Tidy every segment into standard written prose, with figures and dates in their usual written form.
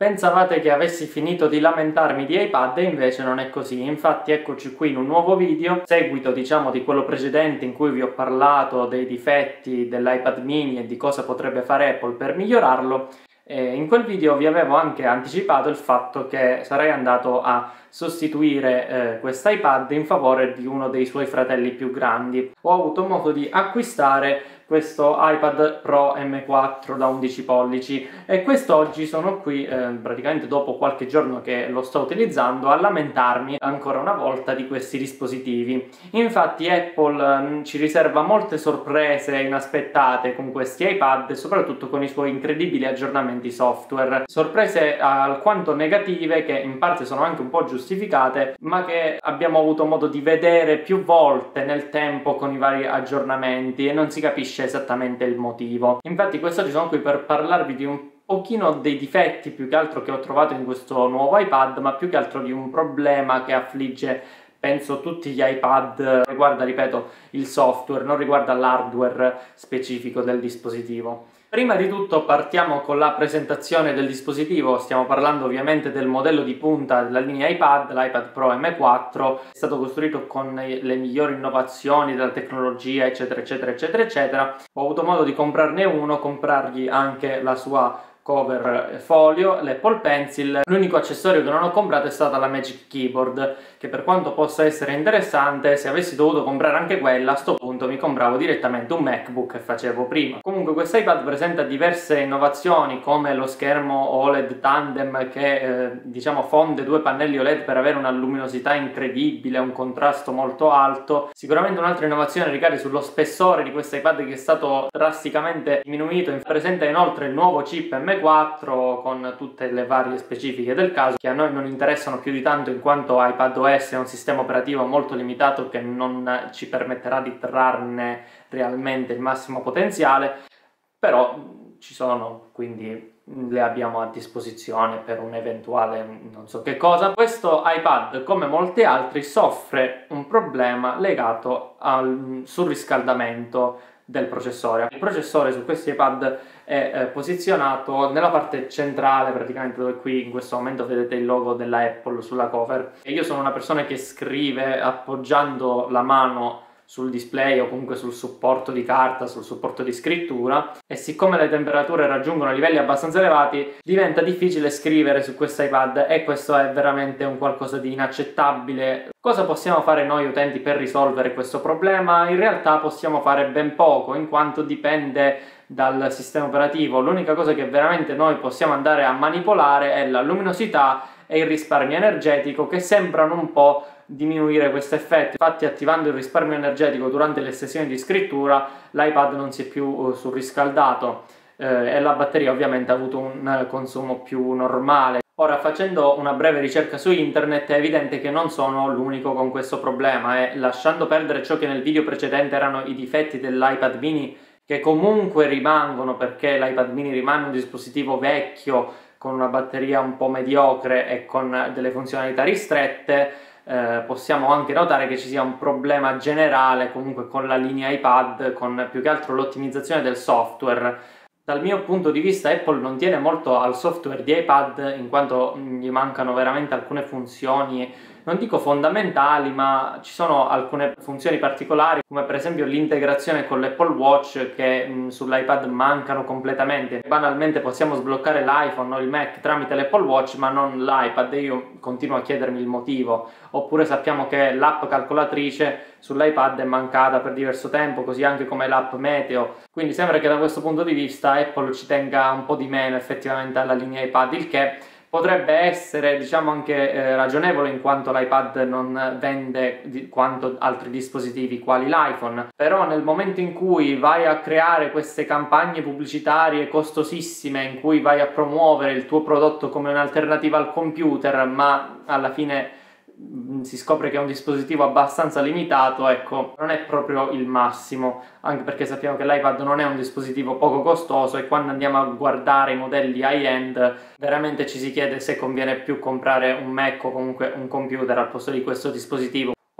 Pensavate che avessi finito di lamentarmi di iPad e invece non è così. Infatti eccoci qui in un nuovo video, seguito diciamo di quello precedente in cui vi ho parlato dei difetti dell'iPad mini e di cosa potrebbe fare Apple per migliorarlo. In quel video vi avevo anche anticipato il fatto che sarei andato a sostituire quest'iPad in favore di uno dei suoi fratelli più grandi. Ho avuto modo di acquistare questo iPad Pro M4 da 11 pollici e quest'oggi sono qui, praticamente dopo qualche giorno che lo sto utilizzando, a lamentarmi ancora una volta di questi dispositivi. Infatti Apple ci riserva molte sorprese inaspettate con questi iPad e soprattutto con i suoi incredibili aggiornamenti software. Sorprese alquanto negative che in parte sono anche un po' giustificate, ma che abbiamo avuto modo di vedere più volte nel tempo con i vari aggiornamenti e non si capisce esattamente il motivo. Infatti quest'oggi sono qui per parlarvi di un pochino dei difetti più che altro che ho trovato in questo nuovo iPad, ma più che altro di un problema che affligge penso tutti gli iPad. Riguarda, ripeto, il software, non riguarda l'hardware specifico del dispositivo. Prima di tutto partiamo con la presentazione del dispositivo. Stiamo parlando ovviamente del modello di punta della linea iPad, l'iPad Pro M4. È stato costruito con le migliori innovazioni della tecnologia, eccetera eccetera eccetera eccetera. Ho avuto modo di comprarne uno, comprargli anche la sua cover folio, l'Apple Pencil. L'unico accessorio che non ho comprato è stata la Magic Keyboard, che per quanto possa essere interessante, se avessi dovuto comprare anche quella, a sto punto mi compravo direttamente un MacBook e facevo prima. Comunque questo iPad presenta diverse innovazioni, come lo schermo OLED tandem che diciamo fonde due pannelli OLED per avere una luminosità incredibile, un contrasto molto alto. Sicuramente un'altra innovazione ricade sullo spessore di questo iPad, che è stato drasticamente diminuito. Presenta inoltre il nuovo chip M4 con tutte le varie specifiche del caso, che a noi non interessano più di tanto in quanto iPadOS è un sistema operativo molto limitato che non ci permetterà di trarne realmente il massimo potenziale, però ci sono, quindi le abbiamo a disposizione per un eventuale non so che cosa. Questo iPad, come molti altri, soffre un problema legato al surriscaldamento del processore. Il processore su questi iPad è posizionato nella parte centrale, praticamente dove qui in questo momento vedete il logo della Apple sulla cover. E io sono una persona che scrive appoggiando la mano sul display o comunque sul supporto di carta, sul supporto di scrittura, e siccome le temperature raggiungono livelli abbastanza elevati diventa difficile scrivere su questo iPad e questo è veramente un qualcosa di inaccettabile. Cosa possiamo fare noi utenti per risolvere questo problema? In realtà possiamo fare ben poco, in quanto dipende dal sistema operativo. L'unica cosa che veramente noi possiamo andare a manipolare è la luminosità e il risparmio energetico, che sembrano un po' diminuire questo effetto. Infatti, attivando il risparmio energetico durante le sessioni di scrittura, l'iPad non si è più surriscaldato e la batteria ovviamente ha avuto un consumo più normale. Ora, facendo una breve ricerca su internet, è evidente che non sono l'unico con questo problema e, lasciando perdere ciò che nel video precedente erano i difetti dell'iPad mini, che comunque rimangono perché l'iPad mini rimane un dispositivo vecchio con una batteria un po' mediocre e con delle funzionalità ristrette, possiamo anche notare che ci sia un problema generale comunque con la linea iPad, con più che altro l'ottimizzazione del software. Dal mio punto di vista Apple non tiene molto al software di iPad, in quanto gli mancano veramente alcune funzioni, non dico fondamentali, ma ci sono alcune funzioni particolari, come per esempio l'integrazione con l'Apple Watch, che sull'iPad mancano completamente. Banalmente possiamo sbloccare l'iPhone o il Mac tramite l'Apple Watch, ma non l'iPad, e io continuo a chiedermi il motivo. Oppure sappiamo che l'app calcolatrice sull'iPad è mancata per diverso tempo, così anche come l'app meteo. Quindi sembra che da questo punto di vista Apple ci tenga un po' di meno effettivamente alla linea iPad, il che potrebbe essere, diciamo, anche ragionevole, in quanto l'iPad non vende quanto altri dispositivi quali l'iPhone. Però nel momento in cui vai a creare queste campagne pubblicitarie costosissime, in cui vai a promuovere il tuo prodotto come un'alternativa al computer, ma alla fine si scopre che è un dispositivo abbastanza limitato, ecco, non è proprio il massimo, anche perché sappiamo che l'iPad non è un dispositivo poco costoso e quando andiamo a guardare i modelli high-end veramente ci si chiede se conviene più comprare un Mac o comunque un computer al posto di questo dispositivo.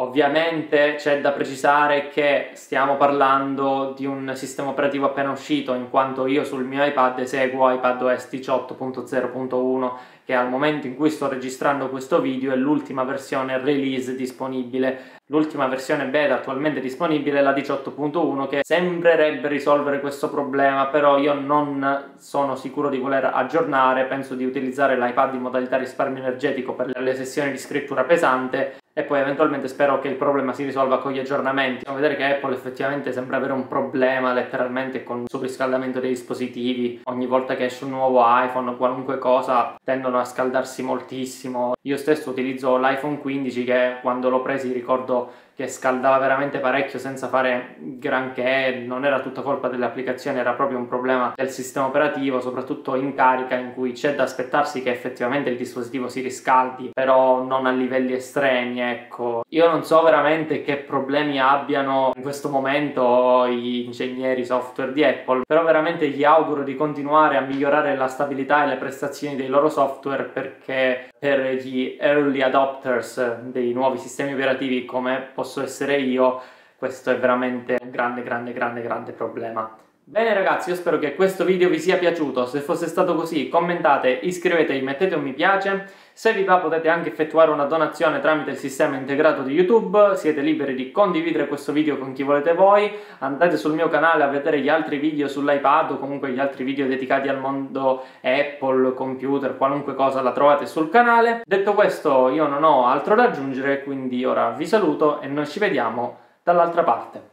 Ovviamente c'è da precisare che stiamo parlando di un sistema operativo appena uscito, in quanto io sul mio iPad eseguo iPadOS 18.0.1, che al momento in cui sto registrando questo video è l'ultima versione release disponibile. L'ultima versione beta attualmente disponibile è la 18.1, che sembrerebbe risolvere questo problema, però io non sono sicuro di voler aggiornare. Penso di utilizzare l'iPad in modalità risparmio energetico per le sessioni di scrittura pesante e poi eventualmente spero che il problema si risolva con gli aggiornamenti. Possiamo vedere che Apple effettivamente sembra avere un problema letteralmente con il surriscaldamento dei dispositivi. Ogni volta che esce un nuovo iPhone, qualunque cosa, tendono a scaldarsi moltissimo. Io stesso utilizzo l'iPhone 15 che quando l'ho preso ricordo che scaldava veramente parecchio senza fare granché. Non era tutta colpa delle applicazioni, era proprio un problema del sistema operativo, soprattutto in carica, in cui c'è da aspettarsi che effettivamente il dispositivo si riscaldi, però non a livelli estremi, ecco. Io non so veramente che problemi abbiano in questo momento gli ingegneri software di Apple, però veramente gli auguro di continuare a migliorare la stabilità e le prestazioni dei loro software, perché per gli early adopters dei nuovi sistemi operativi come posso essere io, questo è veramente un grande problema. Bene ragazzi, io spero che questo video vi sia piaciuto. Se fosse stato così, commentate, iscrivetevi, mettete un mi piace. Se vi va potete anche effettuare una donazione tramite il sistema integrato di YouTube. Siete liberi di condividere questo video con chi volete voi. Andate sul mio canale a vedere gli altri video sull'iPad o comunque gli altri video dedicati al mondo Apple, computer, qualunque cosa la trovate sul canale. Detto questo, io non ho altro da aggiungere, quindi ora vi saluto e noi ci vediamo dall'altra parte.